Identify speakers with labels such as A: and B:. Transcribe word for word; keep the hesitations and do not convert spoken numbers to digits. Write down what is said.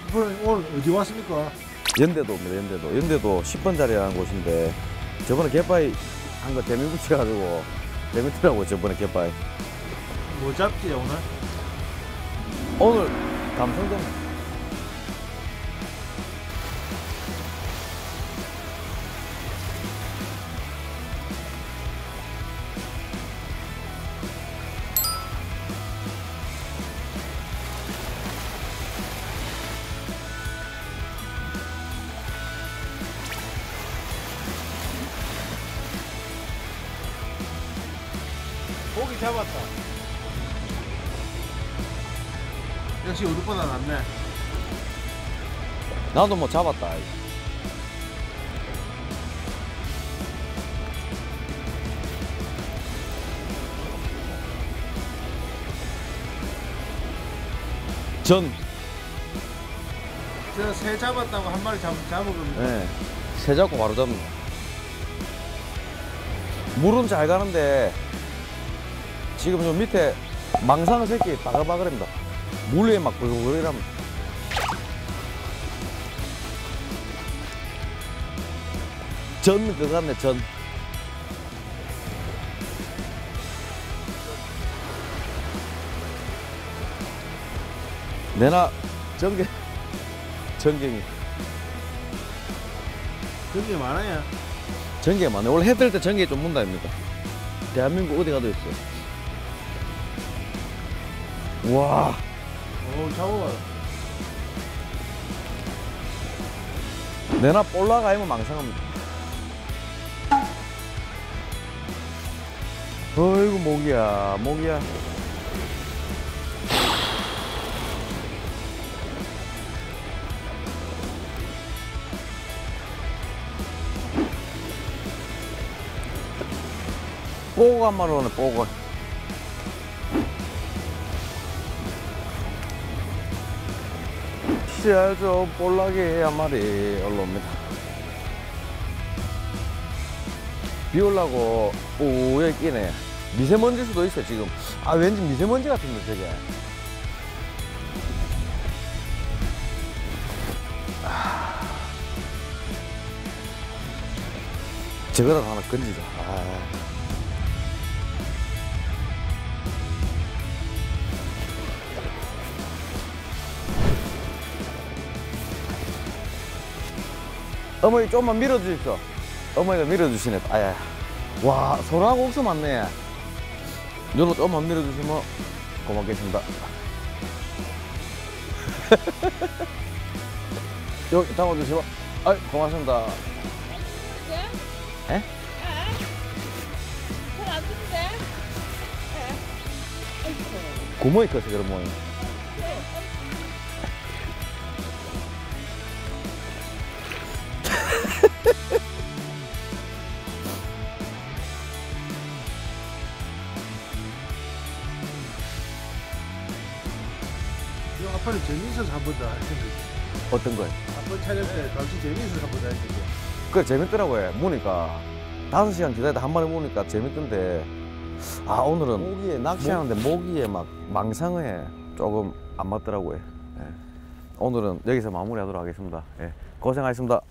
A: 프로님 오늘 어디 왔습니까?
B: 연대도입니다. 연대도. 연대도 십 번 자리라는 곳인데 저번에 갯바위 한 거 재미 붙여가지고 재밌더라고. 저번에 갯바위.
A: 뭐 잡지 오늘?
B: 오늘 감성돔.
A: 고기 잡았다. 역시 우리보다 낫네.
B: 나도 뭐 잡았다. 전.
A: 저 새 잡았다고 한 마리 잡, 잡으면
B: 네. 새 잡고 바로 잡는 거. 물은 잘 가는데 지금 저 밑에 망상 새끼 바글바글합니다. 물 위에 막 불글불글하면. 전 그거 같네, 전. 내나 전개 전갱이
A: 그게 많아요.
B: 전개 많네. 원래 해 뜰 때 전개 좀 문다 입니다. 대한민국 어디 가도 있어요. 와.
A: 오, 잡아봐요.
B: 내나 볼락 아니면 망상합니다. 어이구 모기야, 모기야. 뽀고 한 마리 오네, 뽀고. 씨알죠, 볼락이 한 마리 올라옵니다. 비 올라고 우에 끼네. 미세먼지 수도 있어, 지금. 아, 왠지 미세먼지 같은데, 저게. 아. 저거라도 하나 건지자. 아. 어머니 좀만 밀어주십시오. 어머니가 밀어주시네. 아야. 와, 소라하고 옥수 많네. 요로 좀만 밀어주시면 고맙겠습니다. 여기 담아주시면 아이 고맙습니다.
C: 네?
B: 에?
C: 잘안 드는데? 네.
B: 구멍이 커서 그런 모양.
A: 이거 아빠는 재미있어서 한 번도 할 텐데.
B: 어떤 거요?
A: 아빠 촬영 때 당시 재미있어서 한 번도 할 텐데.
B: 그래 재밌더라고요. 보니까 다섯 시간 기다리다 한 마리 보니까 재밌던데. 아 오늘은 모기에 낚시하는데 모기에 막 망상어에 조금 안 맞더라고요. 예. 오늘은 여기서 마무리하도록 하겠습니다. 예. 고생하셨습니다.